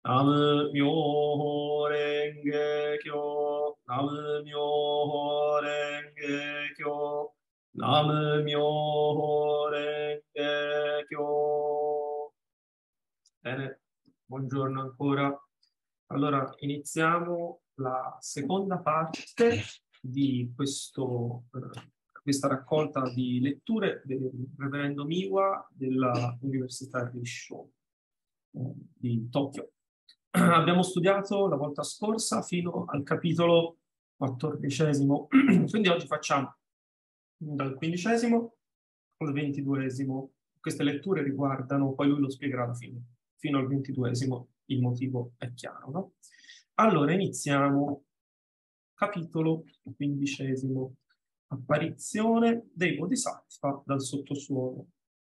Nam-myoho Renge Kyo, Nam-myoho Renge Kyo, Nam-myoho Renge Kyo. Bene, buongiorno ancora. Allora, iniziamo la seconda parte di questa raccolta di letture del Reverendo Miwa dell'Università Rissho di Tokyo. Abbiamo studiato la volta scorsa fino al capitolo 14, quindi oggi facciamo dal 15 al 22. Queste letture riguardano, poi lui lo spiegherà alla fine, fino al 22, il motivo è chiaro, no? Allora, iniziamo. Capitolo 15. Apparizione dei Bodhisattva dal sottosuolo.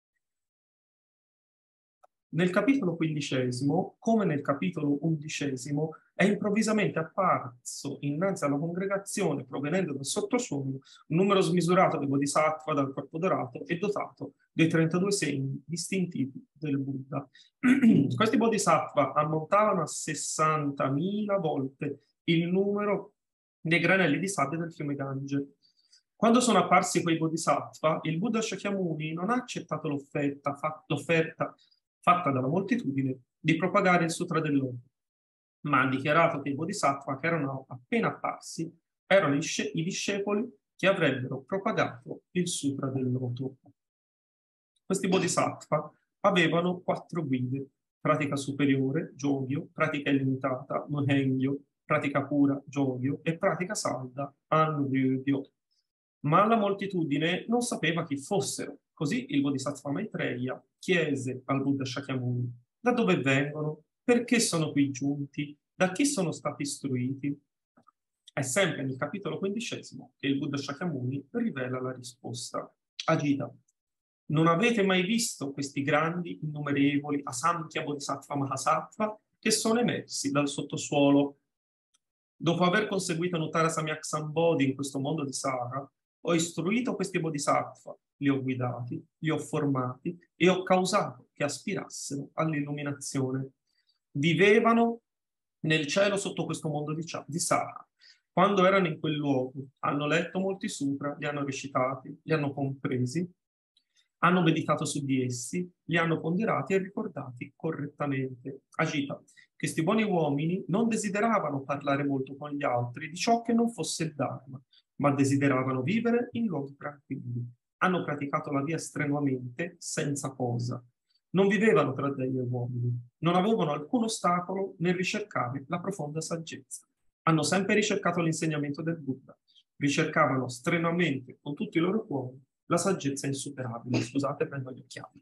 Nel capitolo 15, come nel capitolo 11, è improvvisamente apparso innanzi alla congregazione, provenendo dal sottosuolo, un numero smisurato di Bodhisattva dal corpo dorato e dotato dei 32 segni distintivi del Buddha. Questi Bodhisattva ammontavano a 60.000 volte il numero dei granelli di sabbia del fiume Gange. Quando sono apparsi quei Bodhisattva, il Buddha Shakyamuni non ha accettato l'offerta fatta dalla moltitudine di propagare il Sutra del Loto, ma ha dichiarato che i Bodhisattva che erano appena apparsi erano i discepoli che avrebbero propagato il Sutra del Loto. Questi Bodhisattva avevano 4 guide: pratica superiore, Jogyo; pratica illimitata, Mohengyo; pratica pura, Jogyo; e pratica salda, Anvyudyo. Ma la moltitudine non sapeva chi fossero. Così il Bodhisattva Maitreya chiese al Buddha Shakyamuni: da dove vengono? Perché sono qui giunti? Da chi sono stati istruiti? È sempre nel capitolo 15 che il Buddha Shakyamuni rivela la risposta. Agita: non avete mai visto questi grandi, innumerevoli Asamkhya Bodhisattva Mahasattva che sono emersi dal sottosuolo? Dopo aver conseguito Nuttara Samyak Sambodhi in questo mondo di Sara, ho istruito questi Bodhisattva, li ho guidati, li ho formati e ho causato che aspirassero all'illuminazione. Vivevano nel cielo sotto questo mondo di Sara. Quando erano in quel luogo, hanno letto molti sutra, li hanno recitati, li hanno compresi, hanno meditato su di essi, li hanno ponderati e ricordati correttamente. Agita: questi buoni uomini non desideravano parlare molto con gli altri di ciò che non fosse il Dharma, ma desideravano vivere in luoghi tranquilli. Hanno praticato la via strenuamente, senza posa. Non vivevano tra degli uomini, non avevano alcun ostacolo nel ricercare la profonda saggezza. Hanno sempre ricercato l'insegnamento del Buddha, ricercavano strenuamente con tutti i loro cuori la saggezza insuperabile. Scusate, prendo gli occhiali.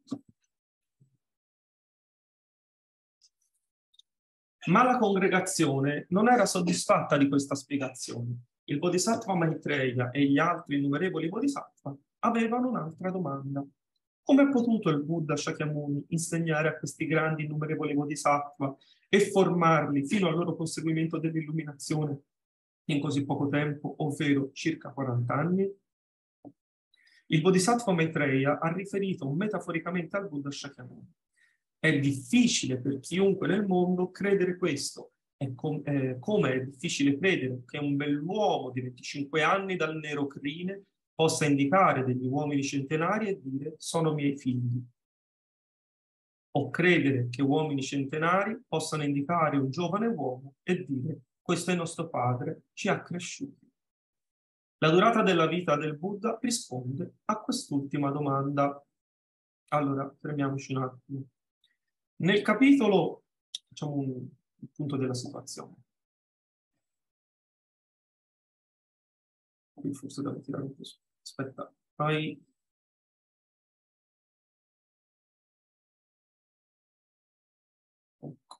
Ma la congregazione non era soddisfatta di questa spiegazione. Il Bodhisattva Maitreya e gli altri innumerevoli Bodhisattva avevano un'altra domanda. Come ha potuto il Buddha Shakyamuni insegnare a questi grandi innumerevoli Bodhisattva e formarli fino al loro conseguimento dell'illuminazione in così poco tempo, ovvero circa 40 anni? Il Bodhisattva Maitreya ha riferito metaforicamente al Buddha Shakyamuni: è difficile per chiunque nel mondo credere questo, come è difficile credere che un bell'uomo di 25 anni dal nero crine possa indicare degli uomini centenari e dire sono miei figli, o credere che uomini centenari possano indicare un giovane uomo e dire questo è nostro padre, ci ha cresciuti. La durata della vita del Buddha risponde a quest'ultima domanda. Allora, fermiamoci un attimo. Nel capitolo, facciamo un punto della situazione. Qui forse devo tirare un po' su. Aspetta, fai... Ecco.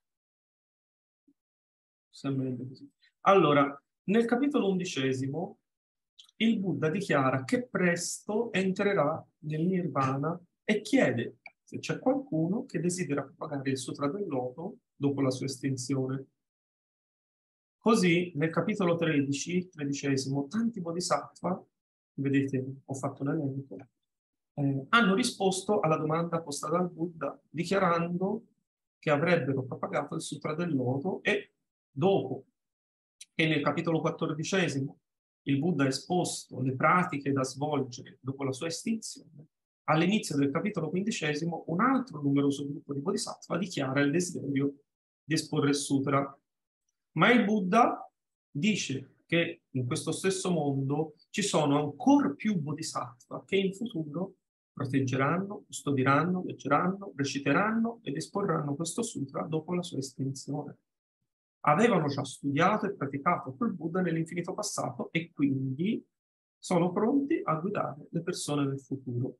Sembra così. Allora, nel capitolo 11, il Buddha dichiara che presto entrerà nel Nirvana e chiede se c'è qualcuno che desidera propagare il Sutra del Loto dopo la sua estinzione. Così, nel capitolo 13, tanti bodhisattva, vedete, ho fatto un elenco, hanno risposto alla domanda posta dal Buddha, dichiarando che avrebbero propagato il Sutra del Loto, e dopo che nel capitolo 14 il Buddha ha esposto le pratiche da svolgere dopo la sua estinzione, all'inizio del capitolo 15 un altro numeroso gruppo di bodhisattva dichiara il desiderio di esporre il sutra. Ma il Buddha dice che in questo stesso mondo ci sono ancora più bodhisattva che in futuro proteggeranno, custodiranno, leggeranno, reciteranno ed esporranno questo sutra dopo la sua estinzione. Avevano già studiato e praticato col Buddha nell'infinito passato e quindi sono pronti a guidare le persone nel futuro.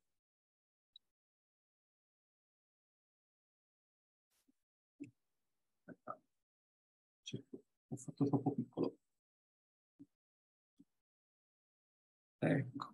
Ho fatto troppo piccolo. Ecco.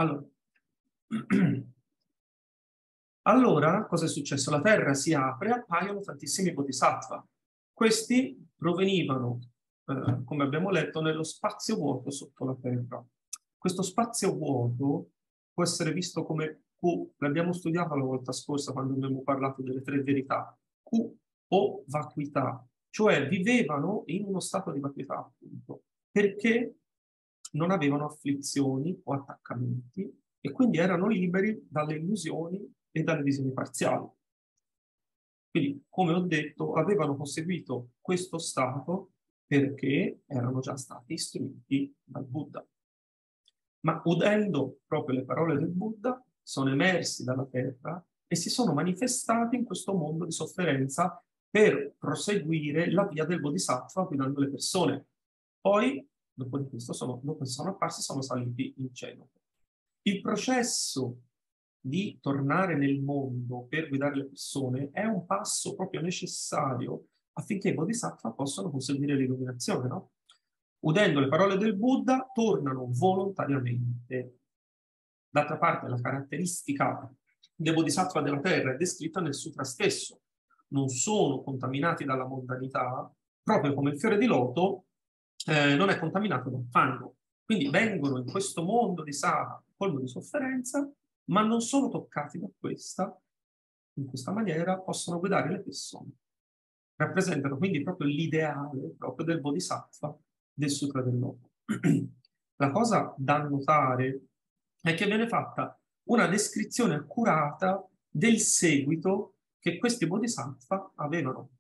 Allora, cosa è successo? La terra si apre e appaiono tantissimi bodhisattva. Questi provenivano, come abbiamo letto, nello spazio vuoto sotto la terra. Questo spazio vuoto può essere visto come Q, l'abbiamo studiato la volta scorsa quando abbiamo parlato delle tre verità, Q o vacuità, cioè vivevano in uno stato di vacuità, appunto, perché non avevano afflizioni o attaccamenti e quindi erano liberi dalle illusioni e dalle visioni parziali. Quindi, come ho detto, avevano conseguito questo stato perché erano già stati istruiti dal Buddha. Ma udendo proprio le parole del Buddha, sono emersi dalla terra e si sono manifestati in questo mondo di sofferenza per proseguire la via del Bodhisattva guidando le persone. Poi, dopo di questo, dopo che sono apparsi, sono saliti in cielo. Il processo di tornare nel mondo per guidare le persone è un passo proprio necessario affinché i bodhisattva possano conseguire l'illuminazione, no? Udendo le parole del Buddha, tornano volontariamente. D'altra parte, la caratteristica dei bodhisattva della terra è descritta nel sutra stesso. Non sono contaminati dalla mondanità, proprio come il fiore di loto non è contaminato dal fango. Quindi vengono in questo mondo di Sara, colmo di sofferenza, ma non sono toccati da questa. In questa maniera possono guidare le persone. Rappresentano quindi proprio l'ideale proprio del bodhisattva del Sutra del Loto. La cosa da notare è che viene fatta una descrizione accurata del seguito che questi bodhisattva avevano.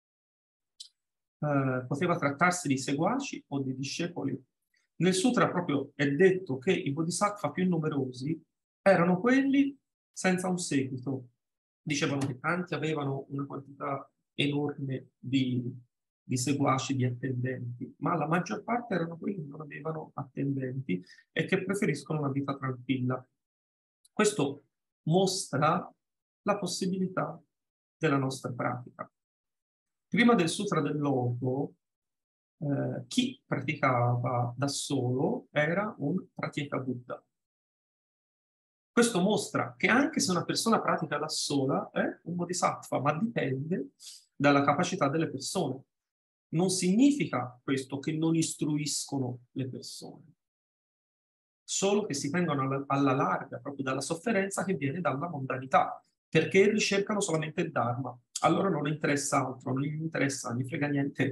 Poteva trattarsi di seguaci o di discepoli. Nel sutra proprio è detto che i bodhisattva più numerosi erano quelli senza un seguito. Dicevano che tanti avevano una quantità enorme di seguaci, di attendenti, ma la maggior parte erano quelli che non avevano attendenti e che preferiscono una vita tranquilla. Questo mostra la possibilità della nostra pratica. Prima del Sutra del Loto, chi praticava da solo era un pratyeka Buddha. Questo mostra che anche se una persona pratica da sola è un bodhisattva, ma dipende dalla capacità delle persone. Non significa questo che non istruiscono le persone, solo che si tengono alla larga proprio dalla sofferenza che viene dalla mondanità, perché ricercano solamente il Dharma. Allora non interessa altro, non gli interessa, non gli frega niente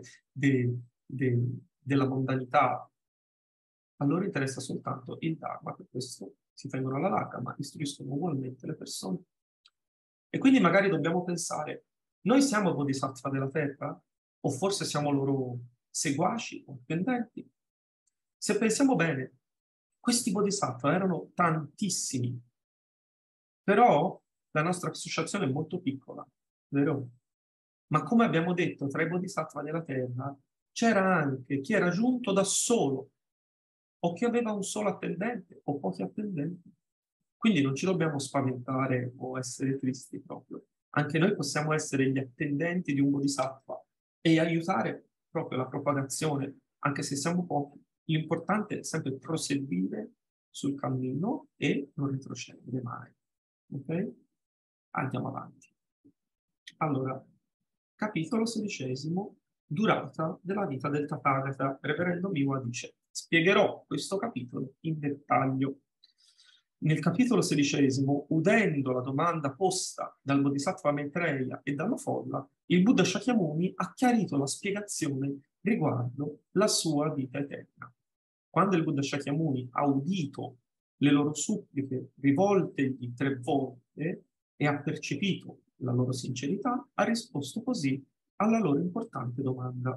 della mondanità. A loro interessa soltanto il Dharma, per questo si tengono alla larga, ma istruiscono ugualmente le persone. E quindi magari dobbiamo pensare, noi siamo bodhisattva della terra? O forse siamo loro seguaci o dipendenti? Se pensiamo bene, questi bodhisattva erano tantissimi, però la nostra associazione è molto piccola, vero? Ma come abbiamo detto, tra i bodhisattva della terra c'era anche chi era giunto da solo, o chi aveva un solo attendente, o pochi attendenti. Quindi non ci dobbiamo spaventare o essere tristi proprio. Anche noi possiamo essere gli attendenti di un bodhisattva e aiutare proprio la propagazione, anche se siamo pochi. L'importante è sempre proseguire sul cammino e non retrocedere mai. Ok? Andiamo avanti. Allora, capitolo 16, durata della vita del Tathagata. Reverendo Miwa dice: spiegherò questo capitolo in dettaglio. Nel capitolo 16, udendo la domanda posta dal Bodhisattva Maitreya e dalla folla, il Buddha Shakyamuni ha chiarito la spiegazione riguardo la sua vita eterna. Quando il Buddha Shakyamuni ha udito le loro suppliche rivoltegli 3 volte e ha percepito la loro sincerità, ha risposto così alla loro importante domanda.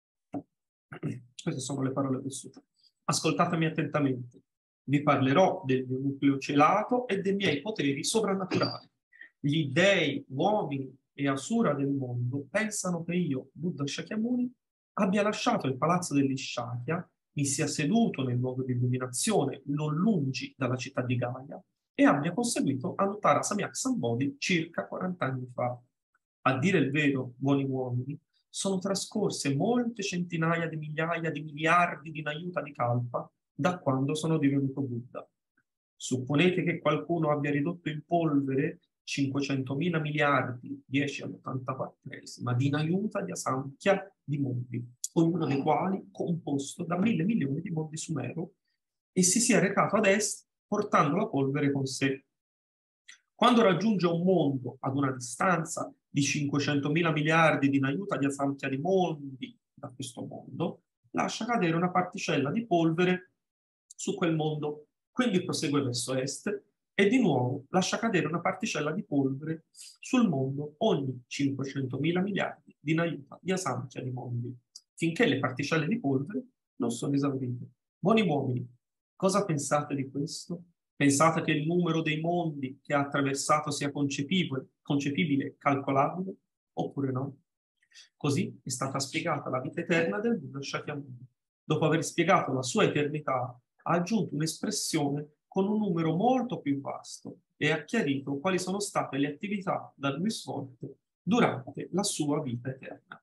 Queste sono le parole del sutra. Ascoltatemi attentamente. Vi parlerò del mio nucleo celato e dei miei poteri sovrannaturali. Gli dei, uomini e asura del mondo pensano che io, Buddha Shakyamuni, abbia lasciato il palazzo degli Shakya, mi sia seduto nel luogo di illuminazione non lungi dalla città di Gaia e abbia conseguito Anuttara Samyak Sambodhi circa 40 anni fa. A dire il vero, buoni uomini, sono trascorse molte centinaia di migliaia di miliardi di Nayuta di Kalpa da quando sono divenuto Buddha. Supponete che qualcuno abbia ridotto in polvere 500.000 miliardi, 10 all'84esima, di Nayuta di Asamkhya di mondi, ognuno dei quali composto da 1.000 milioni di mondi sumero, e si sia recato ad est portando la polvere con sé. Quando raggiunge un mondo ad una distanza di 500.000 miliardi di Nayuta di Asamkhya di mondi da questo mondo, lascia cadere una particella di polvere su quel mondo, quindi prosegue verso est e di nuovo lascia cadere una particella di polvere sul mondo ogni 500.000 miliardi di Nayuta di Asamkhya di mondi, finché le particelle di polvere non sono esaurite. Buoni uomini, cosa pensate di questo? Pensate che il numero dei mondi che ha attraversato sia concepibile, calcolabile, oppure no? Così è stata spiegata la vita eterna del Buddha Shakyamuni. Dopo aver spiegato la sua eternità, ha aggiunto un'espressione con un numero molto più vasto e ha chiarito quali sono state le attività da lui svolte durante la sua vita eterna.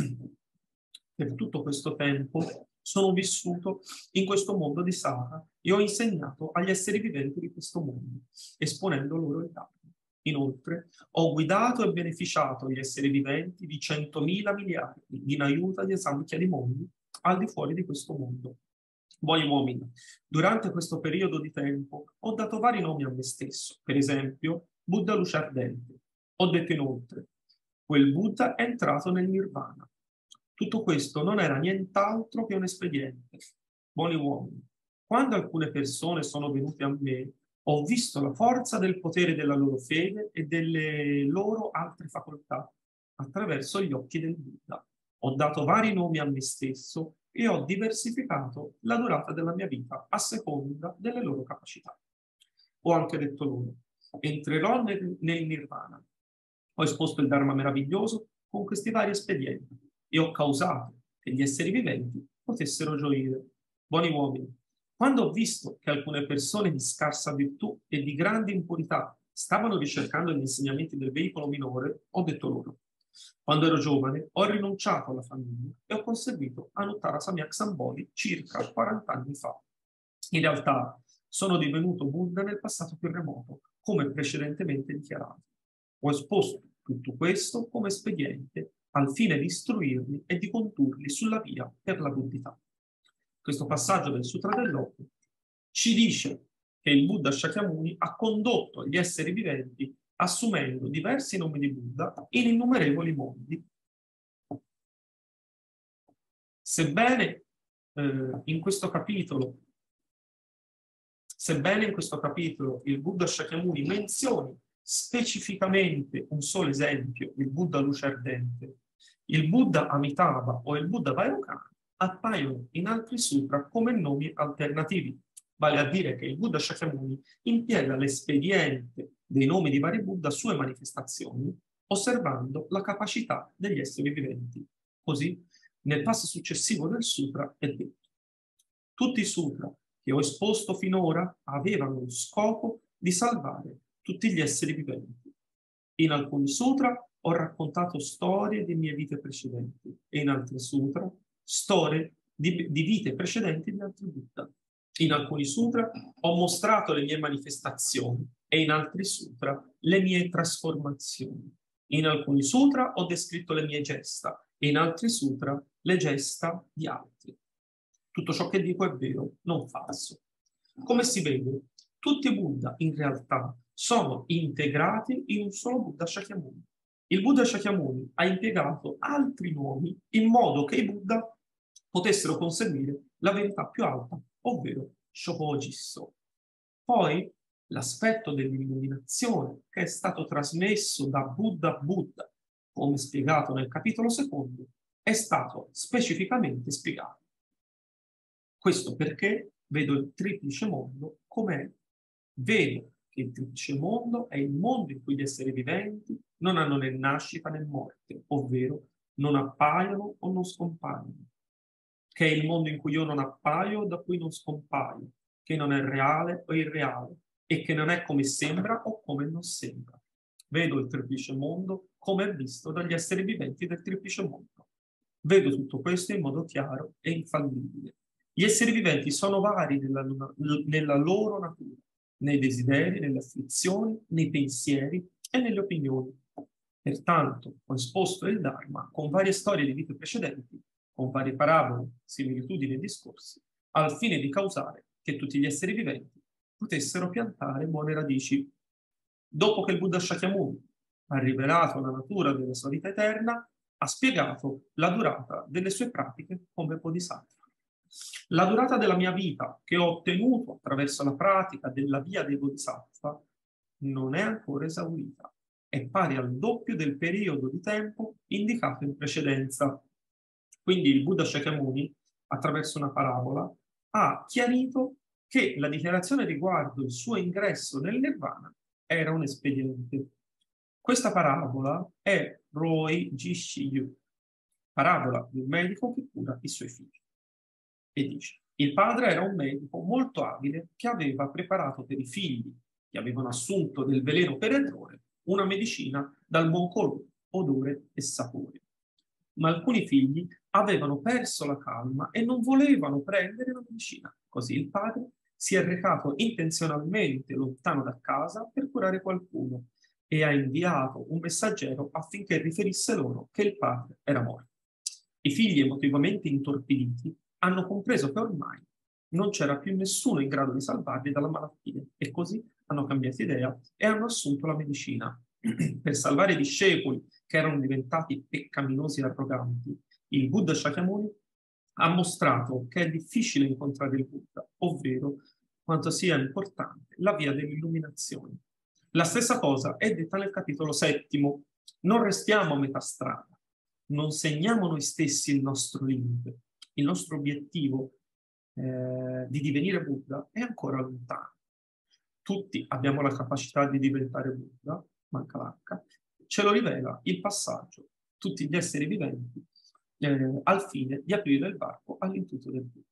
Per tutto questo tempo sono vissuto in questo mondo di Sara e ho insegnato agli esseri viventi di questo mondo, esponendo loro il Dharma. Inoltre, ho guidato e beneficiato gli esseri viventi di 100.000 miliardi di Nayuta di Asamkhya di mondi al di fuori di questo mondo. Buoni uomini, durante questo periodo di tempo ho dato vari nomi a me stesso, per esempio Buddha luce ardente. Ho detto inoltre, quel Buddha è entrato nel Nirvana. Tutto questo non era nient'altro che un espediente. Buoni uomini, quando alcune persone sono venute a me, ho visto la forza del potere della loro fede e delle loro altre facoltà attraverso gli occhi del Buddha. Ho dato vari nomi a me stesso e ho diversificato la durata della mia vita a seconda delle loro capacità. Ho anche detto loro, entrerò nel Nirvana. Ho esposto il Dharma meraviglioso con questi vari espedienti e ho causato che gli esseri viventi potessero gioire. Buoni uomini, quando ho visto che alcune persone di scarsa virtù e di grande impurità stavano ricercando gli insegnamenti del veicolo minore, ho detto loro, quando ero giovane ho rinunciato alla famiglia e ho conseguito Anuttara Samyak Sambodhi circa 40 anni fa. In realtà sono divenuto Buddha nel passato più remoto, come precedentemente dichiarato. Ho esposto tutto questo come espediente al fine di istruirli e di condurli sulla via per la buddhità. Questo passaggio del Sutra del Loto ci dice che il Buddha Shakyamuni ha condotto gli esseri viventi assumendo diversi nomi di Buddha in innumerevoli mondi. Sebbene in questo capitolo il Buddha Shakyamuni menzioni specificamente un solo esempio, il Buddha luce ardente, il Buddha Amitabha o il Buddha Vairocana appaiono in altri sutra come nomi alternativi, vale a dire che il Buddha Shakyamuni impiega l'espediente dei nomi di vari Buddha a sue manifestazioni, osservando la capacità degli esseri viventi. Così, nel passo successivo del sutra è detto: tutti i sutra che ho esposto finora avevano lo scopo di salvare tutti gli esseri viventi. In alcuni sutra ho raccontato storie di mie vite precedenti e in altri sutra storie di vite precedenti di altri Buddha. In alcuni sutra ho mostrato le mie manifestazioni e in altri sutra le mie trasformazioni. In alcuni sutra ho descritto le mie gesta e in altri sutra le gesta di altri. Tutto ciò che dico è vero, non falso. Come si vede, Tutti i Buddha in realtà sono integrati in un solo Buddha Shakyamuni. Il Buddha Shakyamuni ha impiegato altri nomi in modo che i Buddha potessero conseguire la verità più alta, ovvero Shohojisso. Poi l'aspetto dell'illuminazione che è stato trasmesso da Buddha a Buddha, come spiegato nel capitolo secondo, è stato specificamente spiegato. Questo perché vedo il triplice mondo com'è. Vedo che il triplice mondo è il mondo in cui gli esseri viventi non hanno né nascita né morte, ovvero non appaiono o non scompaiono. Che è il mondo in cui io non appaio o da cui non scompaio, che non è reale o irreale e che non è come sembra o come non sembra. Vedo il triplice mondo come è visto dagli esseri viventi del triplice mondo. Vedo tutto questo in modo chiaro e infallibile. Gli esseri viventi sono vari nella loro natura, nei desideri, nelle afflizioni, nei pensieri e nelle opinioni. Pertanto ho esposto il Dharma con varie storie di vite precedenti, con varie parabole, similitudini e discorsi, al fine di causare che tutti gli esseri viventi potessero piantare buone radici. Dopo che il Buddha Shakyamuni ha rivelato la natura della sua vita eterna, ha spiegato la durata delle sue pratiche come Bodhisattva. La durata della mia vita che ho ottenuto attraverso la pratica della via dei Bodhisattva non è ancora esaurita. È pari al doppio del periodo di tempo indicato in precedenza. Quindi il Buddha Shakyamuni, attraverso una parabola, ha chiarito che la dichiarazione riguardo il suo ingresso nel Nirvana era un espediente. Questa parabola è Roi Jishiyu, parabola di un medico che cura i suoi figli. E dice, il padre era un medico molto abile che aveva preparato per i figli che avevano assunto del veleno per errore una medicina dal buon colore, odore e sapore. Ma alcuni figli avevano perso la calma e non volevano prendere la medicina. Così il padre si è recato intenzionalmente lontano da casa per curare qualcuno e ha inviato un messaggero affinché riferisse loro che il padre era morto. I figli emotivamente intorpiditi hanno compreso che ormai non c'era più nessuno in grado di salvarli dalla malattia e così hanno cambiato idea e hanno assunto la medicina. Per salvare i discepoli che erano diventati peccaminosi e arroganti, il Buddha Shakyamuni ha mostrato che è difficile incontrare il Buddha, ovvero quanto sia importante la via dell'illuminazione. La stessa cosa è detta nel capitolo settimo. Non restiamo a metà strada, non segniamo noi stessi il nostro limite. Il nostro obiettivo di divenire Buddha è ancora lontano. Tutti abbiamo la capacità di diventare Buddha, manca l'H, ce lo rivela il passaggio, tutti gli esseri viventi, al fine di aprire il varco all'intuito del Buddha.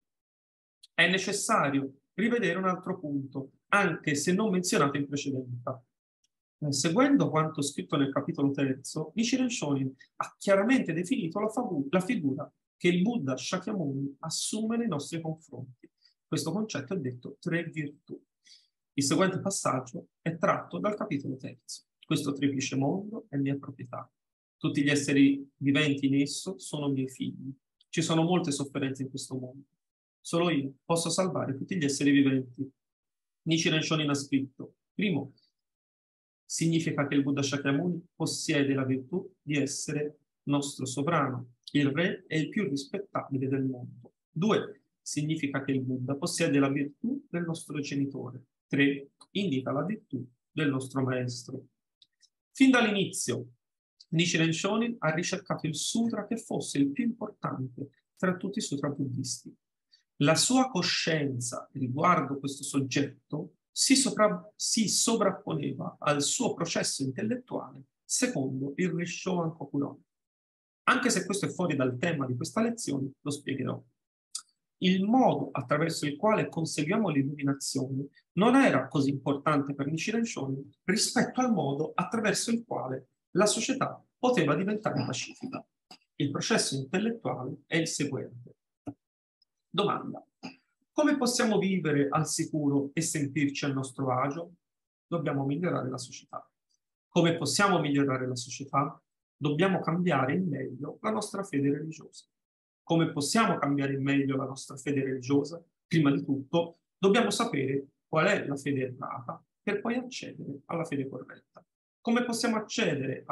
È necessario rivedere un altro punto, anche se non menzionato in precedenza. Seguendo quanto scritto nel capitolo terzo, Nichiren Shonin ha chiaramente definito la figura che il Buddha Shakyamuni assume nei nostri confronti. Questo concetto è detto tre virtù. Il seguente passaggio è tratto dal capitolo terzo. Questo triplice mondo è mia proprietà. Tutti gli esseri viventi in esso sono miei figli. Ci sono molte sofferenze in questo mondo. Solo io posso salvare tutti gli esseri viventi. Nichiren Shonin ha scritto, primo, significa che il Buddha Shakyamuni possiede la virtù di essere nostro sovrano, il re e il più rispettabile del mondo. 2. Significa che il Buddha possiede la virtù del nostro genitore. 3. Indica la virtù del nostro maestro. Fin dall'inizio, Nichiren Shonin ha ricercato il sutra che fosse il più importante tra tutti i sutra buddisti. La sua coscienza riguardo questo soggetto si sovrapponeva al suo processo intellettuale secondo il Risshowan Kokuron. Anche se questo è fuori dal tema di questa lezione, lo spiegherò. Il modo attraverso il quale conseguiamo l'illuminazione non era così importante per Nichiren Shonin rispetto al modo attraverso il quale la società poteva diventare pacifica. Il processo intellettuale è il seguente. Domanda. Come possiamo vivere al sicuro e sentirci a nostro agio? Dobbiamo migliorare la società. Come possiamo migliorare la società? Dobbiamo cambiare in meglio la nostra fede religiosa. Come possiamo cambiare in meglio la nostra fede religiosa? Prima di tutto, dobbiamo sapere qual è la fede errata per poi accedere alla fede corretta. Come possiamo accedere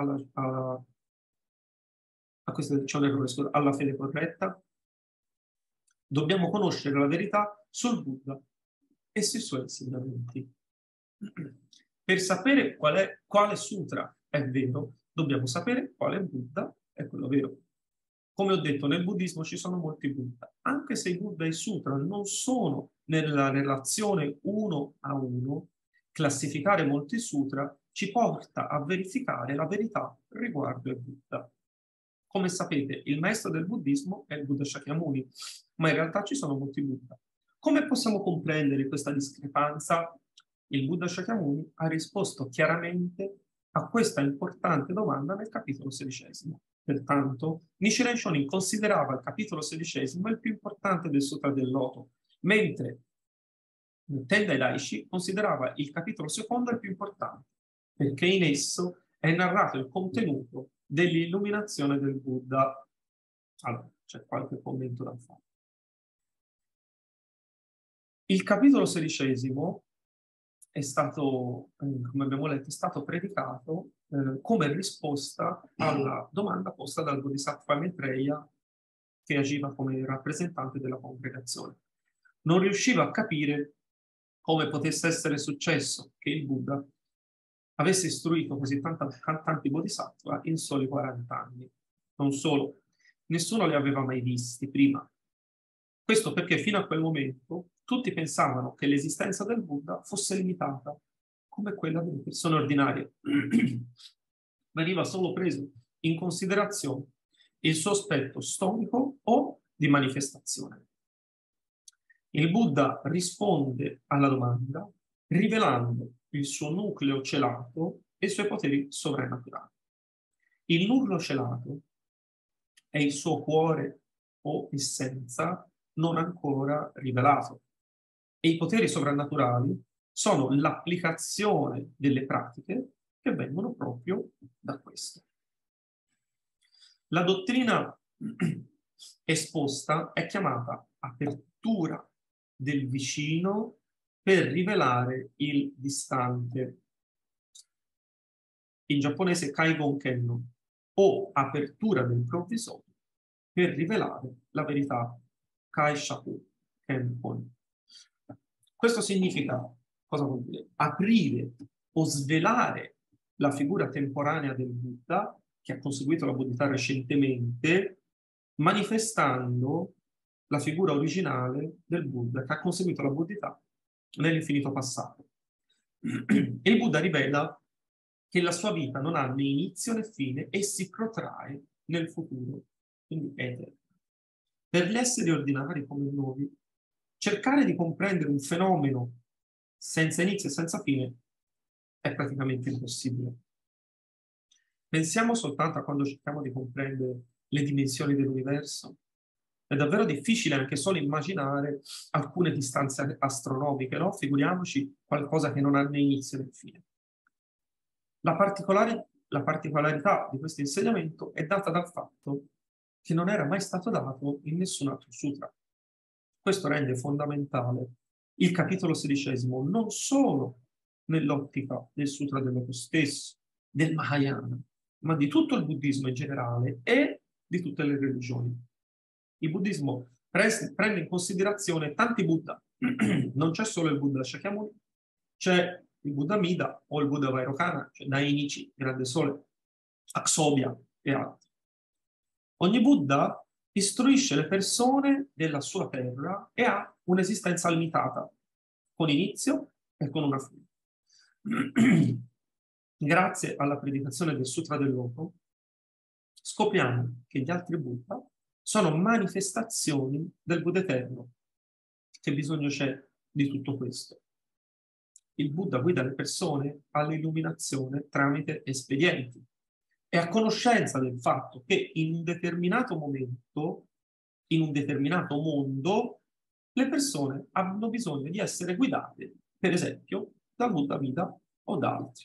alla fede corretta? Dobbiamo conoscere la verità sul Buddha e sui suoi insegnamenti. Per sapere quale sutra è vero, dobbiamo sapere quale Buddha è quello vero. Come ho detto, nel buddismo ci sono molti Buddha, anche se i Buddha e i sutra non sono nella relazione uno a uno, classificare molti sutra ci porta a verificare la verità riguardo il Buddha. Come sapete, il maestro del buddismo è il Buddha Shakyamuni, ma in realtà ci sono molti Buddha. Come possiamo comprendere questa discrepanza? Il Buddha Shakyamuni ha risposto chiaramente a questa importante domanda nel capitolo 16. Pertanto, Nichiren Shonin considerava il capitolo 16 il più importante del Sutra del Loto, mentre Tendai Daishi considerava il capitolo 2 il più importante, perché in esso è narrato il contenuto dell'illuminazione del Buddha. Allora, c'è qualche commento da fare. Il capitolo 16 è stato, come abbiamo letto, è stato predicato come risposta alla domanda posta dal Bodhisattva Maitreya, che agiva come rappresentante della congregazione. Non riusciva a capire come potesse essere successo che il Buddha avesse istruito così tanti bodhisattva in soli 40 anni. Non solo, nessuno li aveva mai visti prima. Questo perché fino a quel momento tutti pensavano che l'esistenza del Buddha fosse limitata come quella delle persone ordinarie. Veniva solo preso in considerazione il suo aspetto storico o di manifestazione. Il Buddha risponde alla domanda rivelando il suo nucleo celato e i suoi poteri sovrannaturali. Il nucleo celato è il suo cuore o essenza non ancora rivelato e i poteri sovrannaturali sono l'applicazione delle pratiche che vengono proprio da questo. La dottrina esposta è chiamata apertura del vicino per rivelare il distante. In giapponese Kaigon Kenno, o apertura del provvisorio per rivelare la verità. Kaishaku Kenpon. Questo significa, cosa vuol dire? Aprire o svelare la figura temporanea del Buddha, che ha conseguito la Buddhità recentemente, manifestando la figura originale del Buddha, che ha conseguito la Buddhità nell'infinito passato. Il Buddha rivela che la sua vita non ha né inizio né fine e si protrae nel futuro, quindi è eterna. Per gli esseri ordinari come noi, cercare di comprendere un fenomeno senza inizio e senza fine è praticamente impossibile. Pensiamo soltanto a quando cerchiamo di comprendere le dimensioni dell'universo. È davvero difficile anche solo immaginare alcune distanze astronomiche, no? Figuriamoci qualcosa che non ha né inizio né fine. La particolarità di questo insegnamento è data dal fatto che non era mai stato dato in nessun altro sutra. Questo rende fondamentale il capitolo 16 non solo nell'ottica del Sutra del Loto stesso, del Mahayana, ma di tutto il buddismo in generale e di tutte le religioni. Il buddismo prende in considerazione tanti Buddha. Non c'è solo il Buddha Shakyamuni, c'è il Buddha Mida o il Buddha Vairocana, cioè Dainichi, Grande Sole, Aksobhya e altri. Ogni Buddha istruisce le persone della sua terra e ha un'esistenza limitata, con inizio e con una fine. Grazie alla predicazione del Sutra del Loto, scopriamo che gli altri Buddha sono manifestazioni del Buddha eterno. Che bisogno c'è di tutto questo? Il Buddha guida le persone all'illuminazione tramite espedienti. È a conoscenza del fatto che in un determinato momento, in un determinato mondo, le persone hanno bisogno di essere guidate, per esempio, da Buddha Mida o da altri.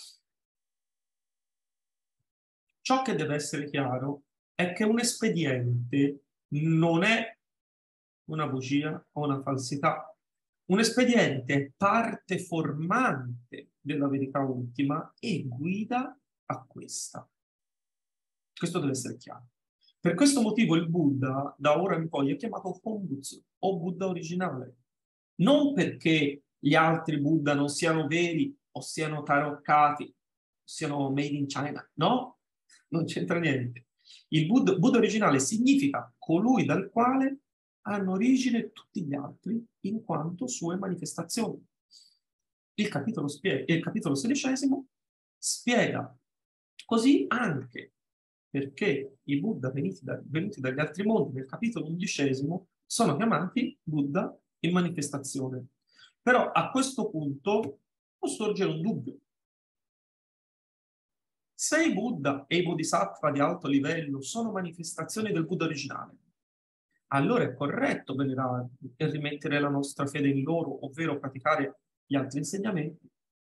Ciò che deve essere chiaro è che un espediente non è una bugia o una falsità, Un espediente è parte formante della verità ultima e guida a questa. Questo deve essere chiaro. Per questo motivo il Buddha, da ora in poi, è chiamato Honbutsu, o Buddha originale. Non perché gli altri Buddha non siano veri, o siano taroccati, siano made in China. No, non c'entra niente. Il Buddha originale significa colui dal quale hanno origine tutti gli altri in quanto sue manifestazioni. Il capitolo 16 spiega così anche perché i Buddha venuti dagli altri mondi nel capitolo 11 sono chiamati Buddha in manifestazione. Però a questo punto può sorgere un dubbio. Se i Buddha e i Bodhisattva di alto livello sono manifestazioni del Buddha originale, allora è corretto venerarli e rimettere la nostra fede in loro, ovvero praticare gli altri insegnamenti?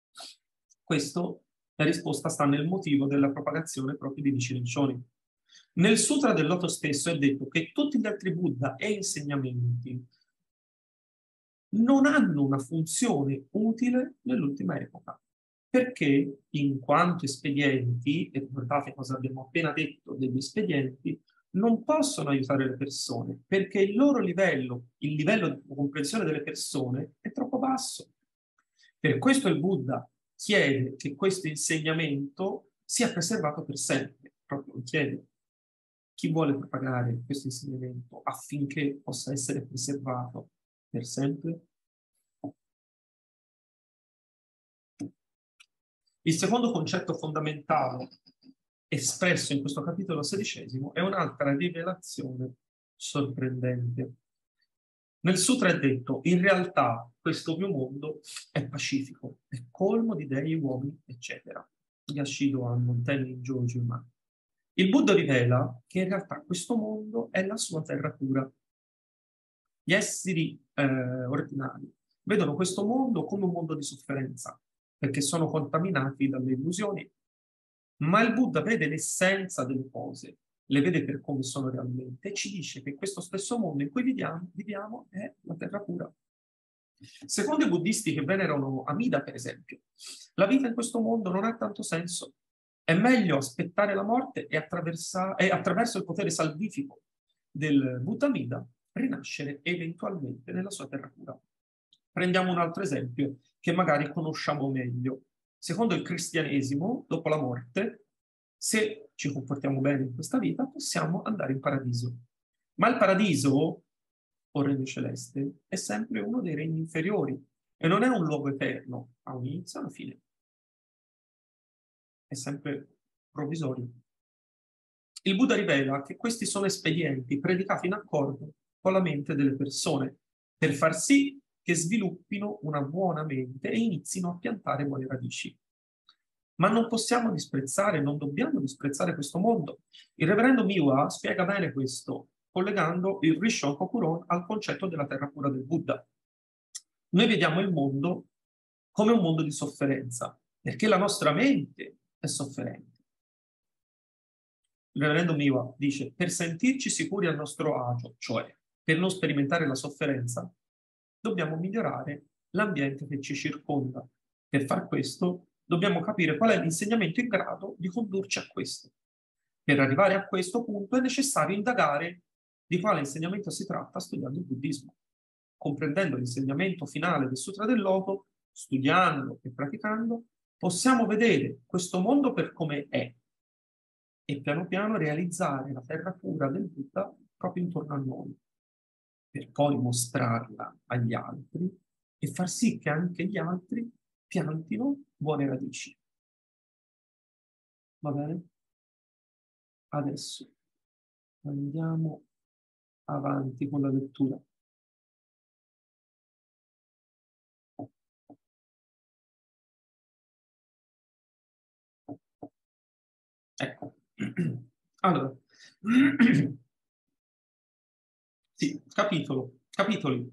La risposta sta nel motivo della propagazione proprio di Nichiren. Nel Sutra del Loto stesso è detto che tutti gli altri Buddha e insegnamenti non hanno una funzione utile nell'ultima epoca, perché in quanto espedienti, e guardate cosa abbiamo appena detto degli espedienti, non possono aiutare le persone, perché il livello di comprensione delle persone è troppo basso. Per questo il Buddha chiede che questo insegnamento sia preservato per sempre, proprio lo chiede. Chi vuole propagare questo insegnamento affinché possa essere preservato per sempre? Il secondo concetto fondamentale espresso in questo capitolo 16 è un'altra rivelazione sorprendente. Nel sutra è detto, in realtà questo mio mondo è pacifico, è colmo di dei, uomini, eccetera. Yashido a Montelli, Giorgio, ma il Buddha rivela che in realtà questo mondo è la sua terra pura. Gli esseri ordinari vedono questo mondo come un mondo di sofferenza, perché sono contaminati dalle illusioni. Ma il Buddha vede l'essenza delle cose, le vede per come sono realmente e ci dice che questo stesso mondo in cui viviamo è la terra pura. Secondo i buddisti che venerano Amida, per esempio, la vita in questo mondo non ha tanto senso. È meglio aspettare la morte e attraverso il potere salvifico del Buddha Amida rinascere eventualmente nella sua terra pura. Prendiamo un altro esempio che magari conosciamo meglio. Secondo il cristianesimo, dopo la morte, se ci comportiamo bene in questa vita, possiamo andare in paradiso. Ma il paradiso, o regno celeste, è sempre uno dei regni inferiori e non è un luogo eterno, ha un inizio e una fine. È sempre provvisorio. Il Buddha rivela che questi sono espedienti predicati in accordo con la mente delle persone per far sì che sviluppino una buona mente e inizino a piantare buone radici. Ma non possiamo disprezzare, non dobbiamo disprezzare questo mondo. Il reverendo Miwa spiega bene questo, collegando il Rishon Kokuron al concetto della terra pura del Buddha. Noi vediamo il mondo come un mondo di sofferenza, perché la nostra mente è sofferente. Il reverendo Miwa dice, per sentirci sicuri al nostro agio, cioè per non sperimentare la sofferenza, dobbiamo migliorare l'ambiente che ci circonda. Per far questo, dobbiamo capire qual è l'insegnamento in grado di condurci a questo. Per arrivare a questo punto è necessario indagare di quale insegnamento si tratta studiando il buddismo. Comprendendo l'insegnamento finale del Sutra del Loto, studiando e praticando, possiamo vedere questo mondo per come è e piano piano realizzare la terra pura del Buddha proprio intorno a noi, per poi mostrarla agli altri e far sì che anche gli altri piantino buone radici. Va bene? Adesso andiamo avanti con la lettura. Ecco. Allora, sì, capitoli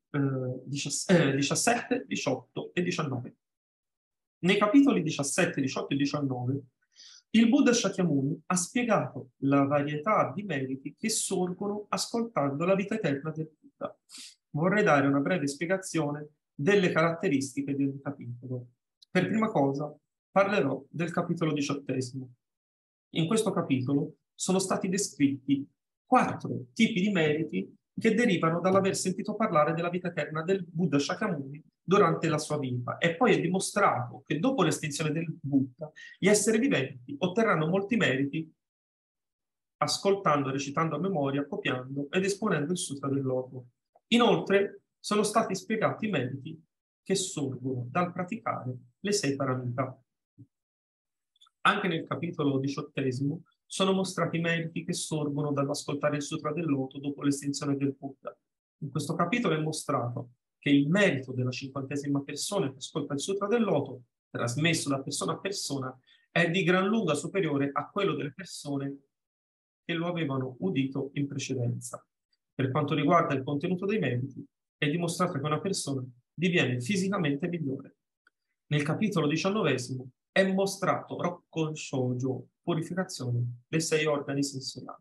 17, 18 e 19. Nei capitoli 17, 18 e 19, il Buddha Shakyamuni ha spiegato la varietà di meriti che sorgono ascoltando la vita eterna del Buddha. vorrei dare una breve spiegazione delle caratteristiche di un capitolo. Per prima cosa parlerò del capitolo 18. In questo capitolo sono stati descritti 4 tipi di meriti che derivano dall'aver sentito parlare della vita eterna del Buddha Shakyamuni durante la sua vita, e poi è dimostrato che dopo l'estinzione del Buddha gli esseri viventi otterranno molti meriti ascoltando, recitando a memoria, copiando ed esponendo il Sutra del Loto. Inoltre sono stati spiegati i meriti che sorgono dal praticare le 6 paramita. Anche nel capitolo 18 sono mostrati i meriti che sorgono dall'ascoltare il Sutra del Loto dopo l'estinzione del Buddha. In questo capitolo è mostrato che il merito della 50ª persona che ascolta il Sutra del Loto, trasmesso da persona a persona, è di gran lunga superiore a quello delle persone che lo avevano udito in precedenza. Per quanto riguarda il contenuto dei meriti, è dimostrato che una persona diviene fisicamente migliore. Nel capitolo 19 è mostrato Rokkon Shoujo, purificazione dei 6 organi sensoriali.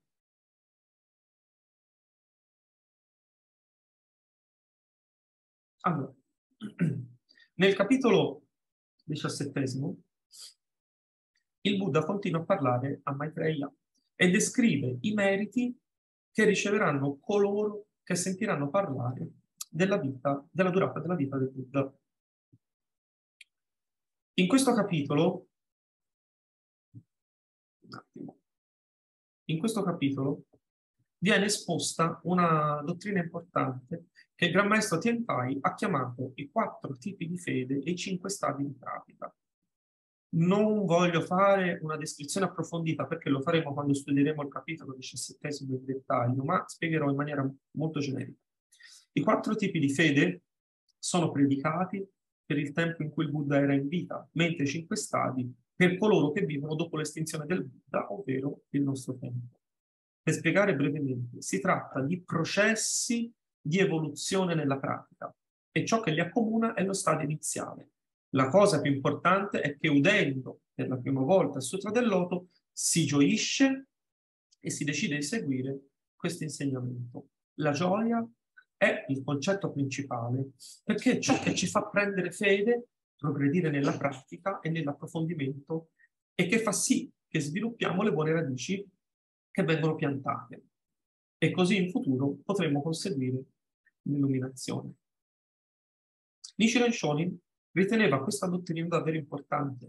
Allora, nel capitolo 17 il Buddha continua a parlare a Maitreya e descrive i meriti che riceveranno coloro che sentiranno parlare della durata della vita del Buddha. In questo capitolo, viene esposta una dottrina importante che il Gran Maestro Tiantai ha chiamato i 4 tipi di fede e i 5 stadi di pratica. Non voglio fare una descrizione approfondita perché lo faremo quando studieremo il capitolo 17 in dettaglio, ma spiegherò in maniera molto generica. I 4 tipi di fede sono predicati per il tempo in cui il Buddha era in vita, mentre i 5 stadi per coloro che vivono dopo l'estinzione del Buddha, ovvero il nostro tempo. Per spiegare brevemente, si tratta di processi di evoluzione nella pratica e ciò che li accomuna è lo stadio iniziale. La cosa più importante è che udendo per la prima volta il Sutra del Loto si gioisce e si decide di seguire questo insegnamento. La gioia è il concetto principale perché è ciò che ci fa prendere fede, progredire nella pratica e nell'approfondimento e che fa sì che sviluppiamo le buone radici che vengono piantate e così in futuro potremo conseguire l'illuminazione. Nichiren Shonin riteneva questa dottrina davvero importante,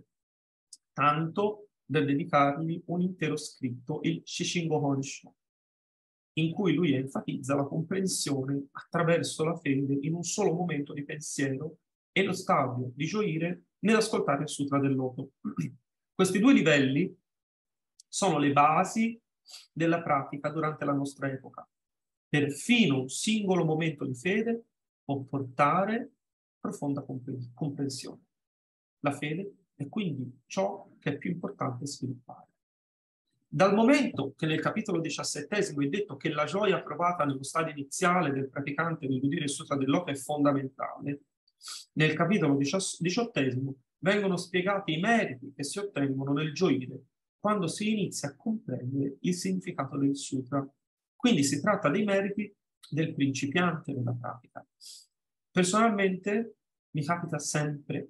tanto da dedicargli un intero scritto, il Shishingo Honshu, in cui lui enfatizza la comprensione attraverso la fede in un solo momento di pensiero e lo stadio di gioire nell'ascoltare il Sutra del Loto. Questi 2 livelli sono le basi della pratica durante la nostra epoca. Perfino un singolo momento di fede può portare profonda comprensione. La fede è quindi ciò che è più importante sviluppare. Dal momento che nel capitolo 17 è detto che la gioia provata nello stadio iniziale del praticante nell'udire il Sutra del Loto è fondamentale, nel capitolo 18 vengono spiegati i meriti che si ottengono nel gioire quando si inizia a comprendere il significato del Sutra. Quindi si tratta dei meriti del principiante nella pratica. Personalmente mi capita sempre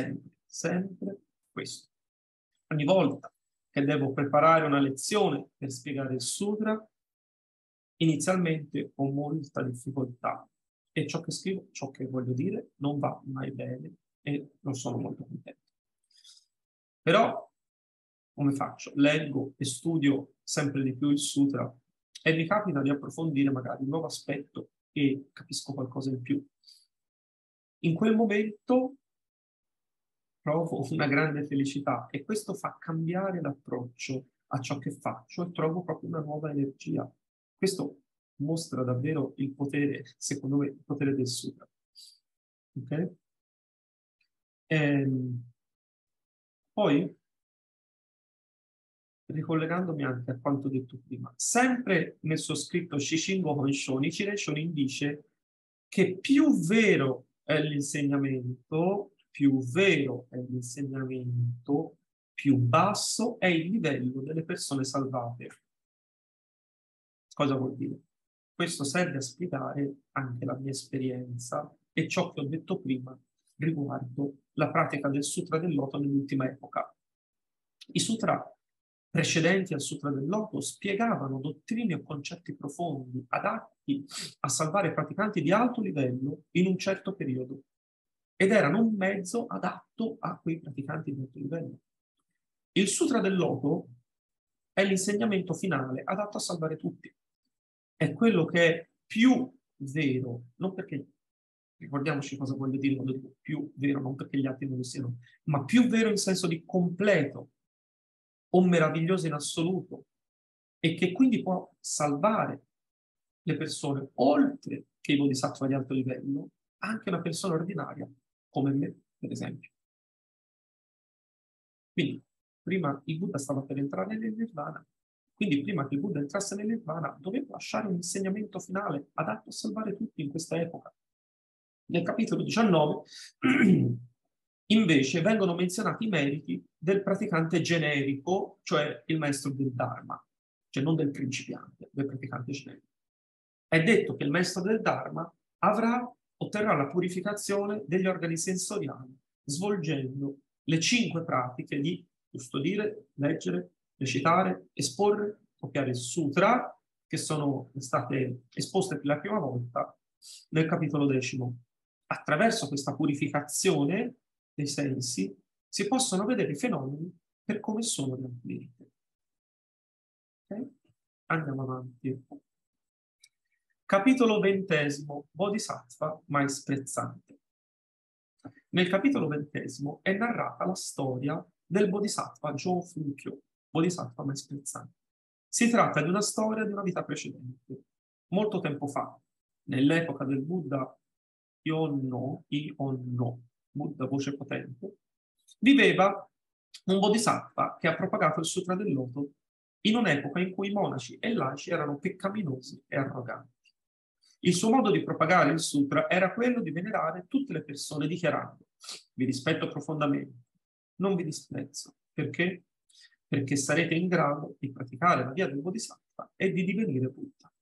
questo. Ogni volta che devo preparare una lezione per spiegare il Sutra, inizialmente ho molta difficoltà e ciò che scrivo, ciò che voglio dire, non va mai bene e non sono molto contento. Però, come faccio? Leggo e studio sempre di più il Sutra e mi capita di approfondire magari un nuovo aspetto e capisco qualcosa in più. In quel momento provo una grande felicità e questo fa cambiare l'approccio a ciò che faccio e trovo proprio una nuova energia. Questo mostra davvero il potere, secondo me, il potere del Sutra. Ok? Poi, ricollegandomi anche a quanto detto prima, sempre nel suo scritto Shishingo Honshu, Nichiren Shonin dice che più vero è l'insegnamento, più basso è il livello delle persone salvate. Cosa vuol dire? Questo serve a spiegare anche la mia esperienza e ciò che ho detto prima riguardo la pratica del Sutra del Loto nell'ultima epoca. I sutra precedenti al Sutra del Loto spiegavano dottrine o concetti profondi adatti a salvare i praticanti di alto livello in un certo periodo ed erano un mezzo adatto a quei praticanti di alto livello. Il Sutra del Loto è l'insegnamento finale adatto a salvare tutti. È quello che è più vero, non perché, ricordiamoci cosa voglio dire quando dico più vero, non perché gli altri non lo siano, ma più vero in senso di completo o meraviglioso in assoluto, e che quindi può salvare le persone, oltre che i bodhisattva di alto livello, anche una persona ordinaria, come me, per esempio. Quindi, prima il Buddha stava per entrare nel Nirvana, quindi prima che il Buddha entrasse nel Nirvana, doveva lasciare un insegnamento finale adatto a salvare tutti in questa epoca. Nel capitolo 19, invece, vengono menzionati i meriti del praticante generico, cioè il maestro del Dharma, cioè non del principiante, del praticante generico. È detto che il maestro del Dharma otterrà la purificazione degli organi sensoriali, svolgendo le 5 pratiche di custodire, leggere, recitare, esporre, copiare il sutra, che sono state esposte per la prima volta nel capitolo 10. Attraverso questa purificazione dei sensi si possono vedere i fenomeni per come sono realmente. Okay? Andiamo avanti. Capitolo 20, Bodhisattva mai sprezzante. Nel capitolo 20 è narrata la storia del Bodhisattva Jōfukyō, Bodhisattva mai sprezzante. Si tratta di una storia di una vita precedente. Molto tempo fa, nell'epoca del Buddha Ionno, Buddha voce potente, viveva un Bodhisattva che ha propagato il Sutra del Loto in un'epoca in cui i monaci e laici erano peccaminosi e arroganti. Il suo modo di propagare il sutra era quello di venerare tutte le persone dichiarando: vi rispetto profondamente, non vi disprezzo. Perché? Perché sarete in grado di praticare la via del Bodhisattva e di divenire Buddha.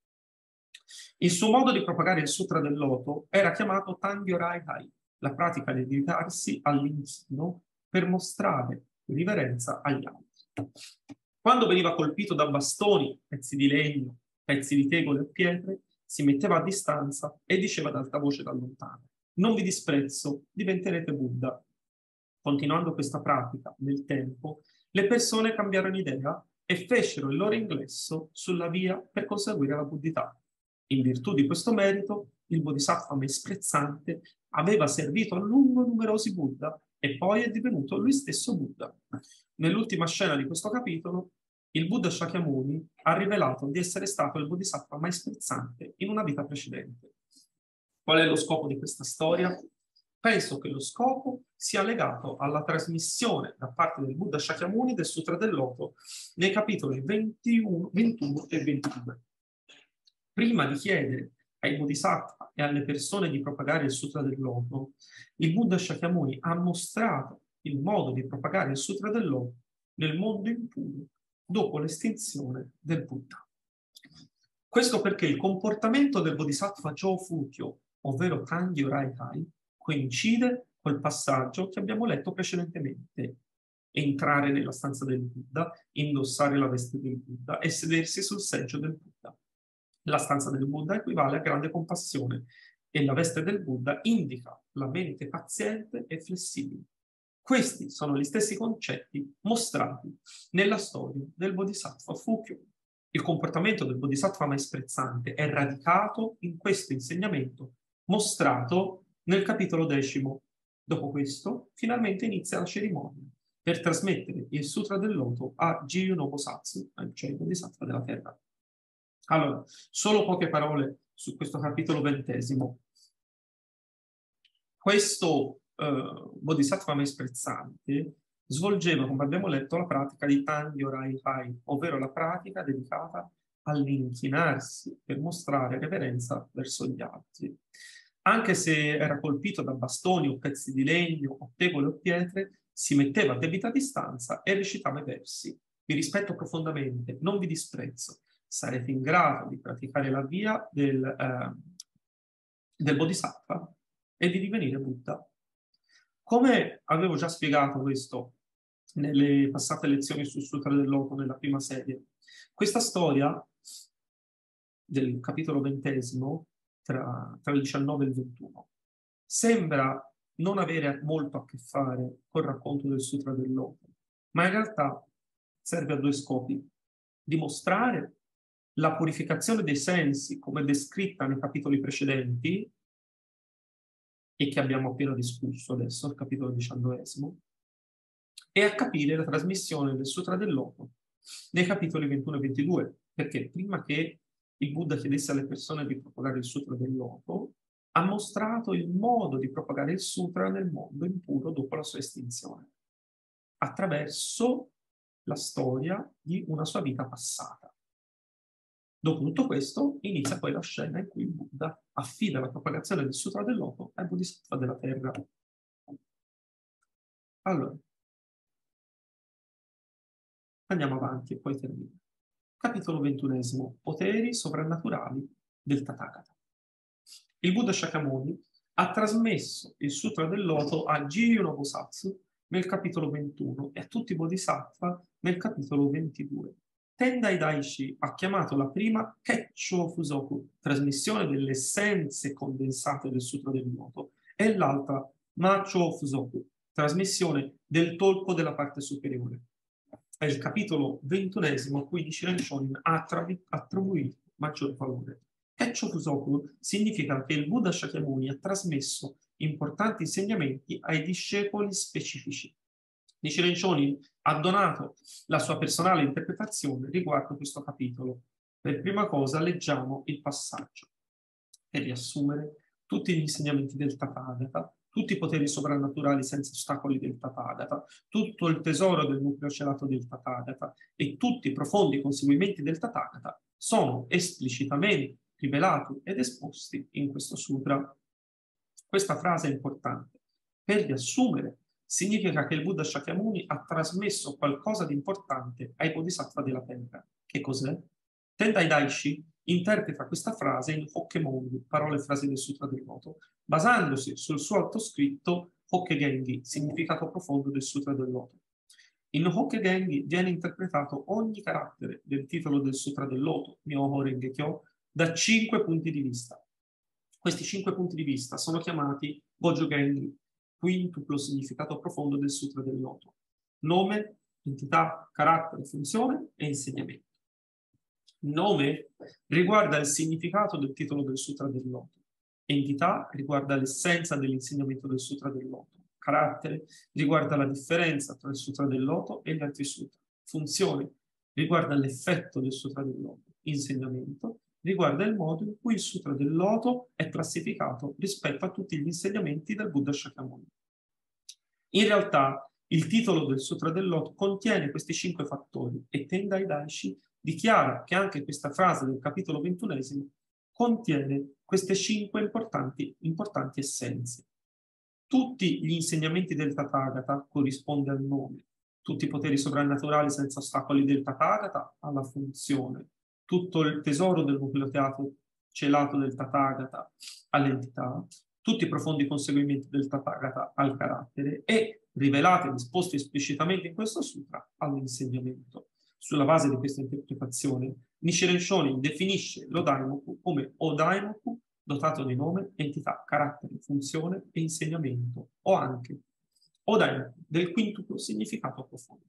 Il suo modo di propagare il sutra del loto era chiamato Tangyo Rai Hai, la pratica di dedicarsi all'inchino per mostrare riverenza agli altri. Quando veniva colpito da bastoni, pezzi di legno, pezzi di tegole e pietre, si metteva a distanza e diceva ad alta voce da lontano: non vi disprezzo, diventerete Buddha. Continuando questa pratica nel tempo, le persone cambiarono idea e fecero il loro ingresso sulla via per conseguire la buddhità. In virtù di questo merito, il Bodhisattva mesprezzante aveva servito a lungo numerosi Buddha e poi è divenuto lui stesso Buddha. Nell'ultima scena di questo capitolo, il Buddha Shakyamuni ha rivelato di essere stato il Bodhisattva mai sprezzante in una vita precedente. Qual è lo scopo di questa storia? Penso che lo scopo sia legato alla trasmissione da parte del Buddha Shakyamuni del Sutra del Loto nei capitoli 21 e 22. Prima di chiedere ai Bodhisattva e alle persone di propagare il Sutra del Loto, il Buddha Shakyamuni ha mostrato il modo di propagare il Sutra del Loto nel mondo impuro dopo l'estinzione del Buddha. Questo perché il comportamento del Bodhisattva Jōfukyō, ovvero Tangyo Rai Hai, coincide col passaggio che abbiamo letto precedentemente: entrare nella stanza del Buddha, indossare la veste del Buddha e sedersi sul seggio del Buddha. La stanza del Buddha equivale a grande compassione e la veste del Buddha indica la mente paziente e flessibile. Questi sono gli stessi concetti mostrati nella storia del Bodhisattva Fukyō. Il comportamento del Bodhisattva mai sprezzante è radicato in questo insegnamento mostrato nel capitolo 10. Dopo questo, finalmente inizia la cerimonia per trasmettere il Sutra del Loto a Jiryu no Bosatsu, cioè il Bodhisattva della Terra. Allora, solo poche parole su questo capitolo 20. Questo Bodhisattva mai sprezzante svolgeva, come abbiamo letto, la pratica di Tangyo Rai Hai, ovvero la pratica dedicata all'inchinarsi per mostrare reverenza verso gli altri. Anche se era colpito da bastoni o pezzi di legno o tegole o pietre, si metteva a debita distanza e recitava i versi: vi rispetto profondamente, non vi disprezzo, sarete in grado di praticare la via del Bodhisattva e di divenire Buddha. Come avevo già spiegato questo nelle passate lezioni sul Sutra del Loto, nella prima serie, questa storia del capitolo 20 tra il 19 e il 21 sembra non avere molto a che fare col racconto del Sutra del Loto, ma in realtà serve a due scopi: dimostrare la purificazione dei sensi come descritta nei capitoli precedenti e che abbiamo appena discusso adesso, il capitolo 19, e a capire la trasmissione del Sutra del Loto nei capitoli 21 e 22, perché prima che il Buddha chiedesse alle persone di propagare il Sutra del Loto, ha mostrato il modo di propagare il Sutra nel mondo impuro dopo la sua estinzione, attraverso la storia di una sua vita passata. Dopo tutto questo, inizia poi la scena in cui il Buddha affida la propagazione del Sutra del Loto ai Bodhisattva della Terra. Allora, andiamo avanti e poi termino. Capitolo 21. Poteri sovrannaturali del Tathagata. Il Buddha Shakyamuni ha trasmesso il Sutra del Loto a Jiryu Bosatsu nel capitolo 21 e a tutti i Bodhisattva nel capitolo 22. Tendai Daishi ha chiamato la prima Keccho Fusoku, trasmissione delle essenze condensate del Sutra del Loto, e l'altra Macho Fusoku, trasmissione del tolpo della parte superiore. È il capitolo 21 a cui Nichiren Shonin ha attribuito maggior valore. Keccho Fusoku significa che il Buddha Shakyamuni ha trasmesso importanti insegnamenti ai discepoli specifici. Nichiren Shonin ha donato la sua personale interpretazione riguardo questo capitolo. Per prima cosa leggiamo il passaggio. Per riassumere, tutti gli insegnamenti del Tathagata, tutti i poteri sovrannaturali senza ostacoli del Tathagata, tutto il tesoro del nucleo celato del Tathagata e tutti i profondi conseguimenti del Tathagata sono esplicitamente rivelati ed esposti in questo sutra. Questa frase è importante. Per riassumere, significa che il Buddha Shakyamuni ha trasmesso qualcosa di importante ai Bodhisattva della Terra. Che cos'è? Tendai Daishi interpreta questa frase in Hokkemongi, parole e frasi del Sutra del Loto, basandosi sul suo autoscritto Hokkegengi, significato profondo del Sutra del Loto. In Hokkegengi viene interpretato ogni carattere del titolo del Sutra del Loto, Myoho Renge Kyo, da 5 punti di vista. Questi 5 punti di vista sono chiamati Gojo-Gengi, quintuplo significato profondo del Sutra del Loto: nome, entità, carattere, funzione e insegnamento. Il nome riguarda il significato del titolo del Sutra del Loto. Entità riguarda l'essenza dell'insegnamento del Sutra del Loto. Carattere riguarda la differenza tra il Sutra del Loto e gli altri sutra. Funzione riguarda l'effetto del Sutra del Loto. Insegnamento riguarda il modo in cui il Sutra del Loto è classificato rispetto a tutti gli insegnamenti del Buddha Shakyamuni. In realtà, il titolo del Sutra del Loto contiene questi 5 fattori e Tendai Daishi dichiara che anche questa frase del capitolo 21 contiene queste 5 importanti essenze. Tutti gli insegnamenti del Tathagata corrispondono al nome, tutti i poteri sovrannaturali senza ostacoli del Tathagata alla funzione, tutto il tesoro del nucleo celato del Tathagata all'entità, tutti i profondi conseguimenti del Tathagata al carattere e, rivelati e disposti esplicitamente in questo sutra, all'insegnamento. Sulla base di questa interpretazione, Nichiren Shonin definisce l'Odaimoku come Odaimoku dotato di nome, entità, carattere, funzione e insegnamento, o anche Odaimoku del quintuplo significato profondo.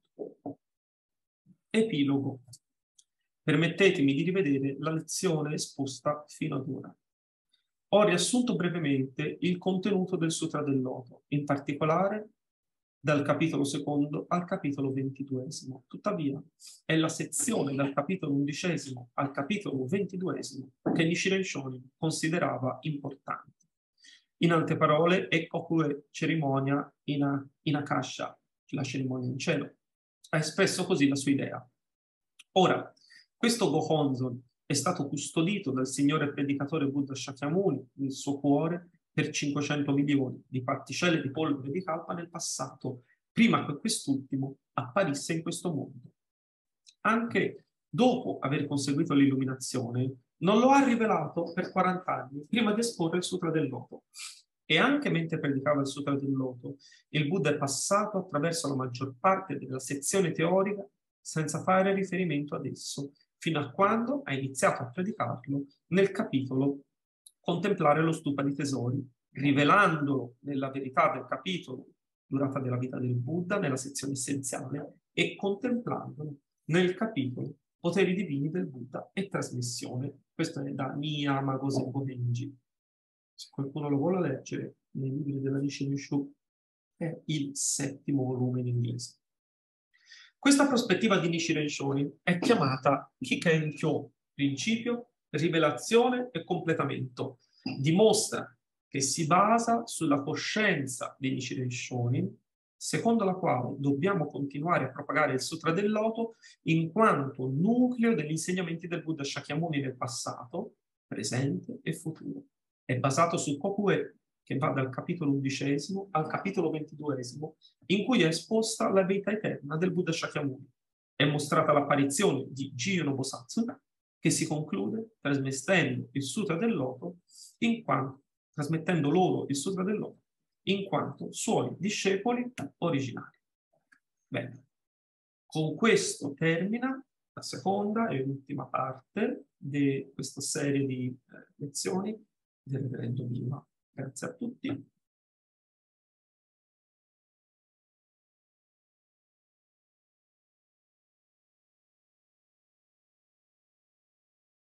Epilogo. Permettetemi di rivedere la lezione esposta fino ad ora. Ho riassunto brevemente il contenuto del Sutra del Loto, in particolare dal capitolo 2 al capitolo 22. Tuttavia, è la sezione dal capitolo 11 al capitolo 22 che Nichiren Shonin considerava importante. In altre parole, è Kokue cerimonia in Akasha, la cerimonia in cielo. Ha espresso così la sua idea. Ora, questo Gohonzon è stato custodito dal signore predicatore Buddha Shakyamuni nel suo cuore per 500 milioni di particelle di polvere di kalpa nel passato, prima che quest'ultimo apparisse in questo mondo. Anche dopo aver conseguito l'illuminazione, non lo ha rivelato per 40 anni, prima di esporre il Sutra del Loto. E anche mentre predicava il Sutra del Loto, il Buddha è passato attraverso la maggior parte della sezione teorica senza fare riferimento ad esso, fino a quando ha iniziato a predicarlo nel capitolo Contemplare lo stupa di tesori, rivelandolo nella verità del capitolo Durata della vita del Buddha, nella sezione essenziale, e contemplandolo nel capitolo Poteri divini del Buddha e trasmissione. Questo è da Niyama Gosembo Genji. Se qualcuno lo vuole leggere, nei libri della Nichiren Shu è il 7° volume in inglese. Questa prospettiva di Nichiren Shonin è chiamata Kikenkyo, principio, rivelazione e completamento. Dimostra che si basa sulla coscienza di Nichiren Shonin, secondo la quale dobbiamo continuare a propagare il Sutra del Loto in quanto nucleo degli insegnamenti del Buddha Shakyamuni nel passato, presente e futuro. È basato su Kokue, che va dal capitolo 11° al capitolo 22°, in cui è esposta la vita eterna del Buddha Shakyamuni. È mostrata l'apparizione di Jiyo Bosatsu, che si conclude trasmettendo il Sutra del Loto trasmettendo loro il Sutra del Loto in quanto suoi discepoli originali. Bene, con questo termina la seconda e ultima parte di questa serie di lezioni del Reverendo Viva. Grazie a tutti.